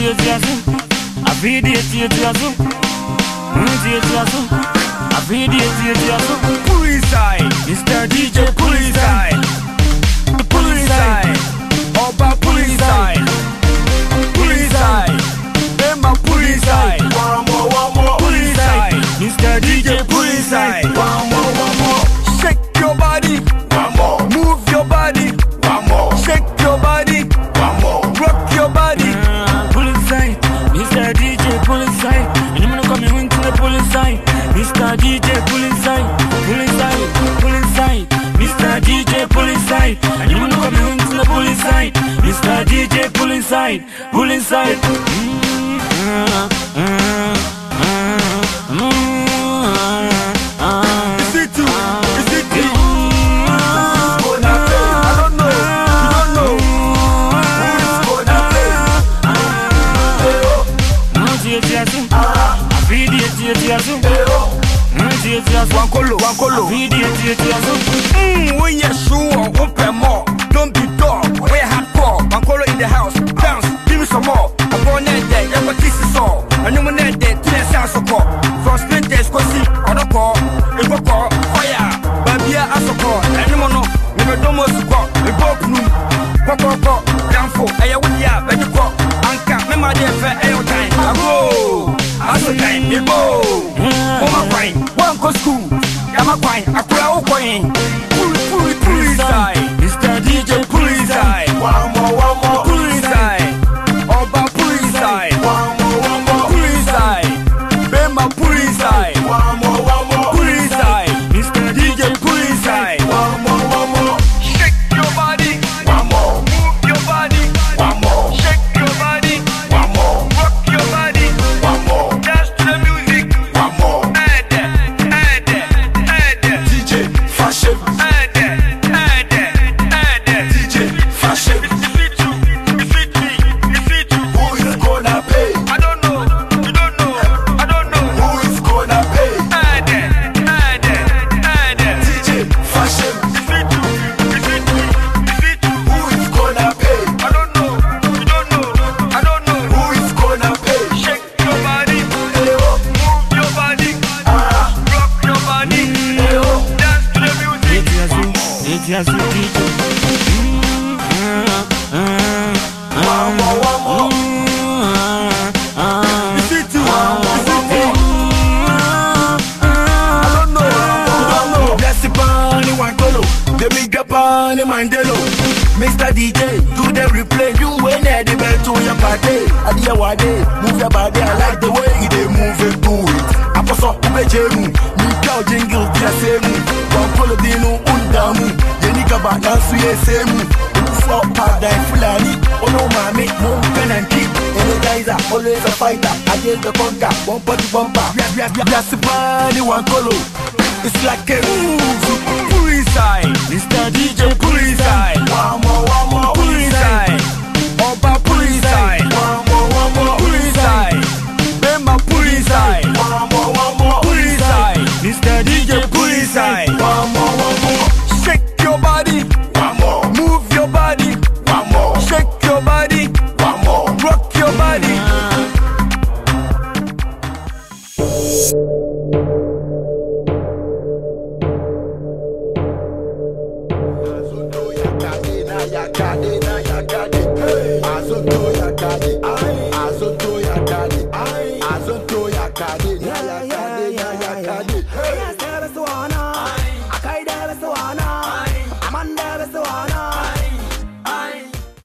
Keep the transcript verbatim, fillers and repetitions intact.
I feed it to you. I feed it to you. Police side, Mister D J Police side. Police side, Oba Police side. Police side, Emma Police side. One more, one more. Police side, Mister D J Police side. One more, one more. Shake your body. One more. Move your body. One more. Shake your body. One more. Rock your body. Police side, Mister D J Police side. And you're gonna come into the police side. Mister D J Police side. Police side, police side. Mister D J Police side. And you're gonna come into the police side. Mister D J Police side. Police side. Is it too? Is it too? Gonna play? I don't know. You don't know. Who is gonna play? I feed it to you. One colo, one colo. Mmm, when you're sure, open more. Don't be dog, we're hardcore. One colo in the house, dance, give me some more. I'm born that day, never kiss is all. I know when that day, two sounds so call. From splinters, cosy, on a call, a go call, fire. Baby, I so call, anyone know, never do most call, a book room. Pop, pop, pop, down for, I would ya, but you call. Anka, me my dear, fair air time. I go, I so time, you go. Oh, my fine. One go school, I'm a fine, I cry, coin. Police side, Mister D J Police side. One more, one more. Police side, Oba Police side. One more, one more. Police side, Bema Police side. One more, one more. Police side, Mister D J Police side. One more, one more. Shake your body. One more. Move your body. One more. Shake your body. One more. Rock your body. One more. Dance to the music. One more. Fashion. D J Fashion. Who is gonna pay? I don't know. You don't know. I don't know. Who is gonna pay? D J Fashion. Who is gonna pay? I don't know. You don't know. I don't know. Who is gonna pay? Shake your body. Move your body. Rock your body. Dance to the music. It's just a D J. One more, one more. Is it too? Is it too? I don't know. You don't know. Bless the bunny, one colo. The big bunny, Mandelo. Mister D J, do the replay. You win at the bed to your party. At the award, move your body. I like the way they move it, do it. I'm so Ubejemu. New jingle, the same. One colo, Dino, Undamu. Yenikaba, dance to the same. For Paradise Fulani, oh no, mommy, no pen and keep. Energizer, always a fighter. I get the conga, one body bumper. Yes, the body, one colo. It's like a move. Police side, Mister D J Police side. One more, one more. Police side, Oba Police side. One more, one more. Police side, Bema Police side. One more, one more. Police side, Mister D J Police side. One more, one more. Shake your body. One more. Move your body. One more. Shake your body. One more. Rock your body. Azoto yakade na yakade, hey. Azoto yakade.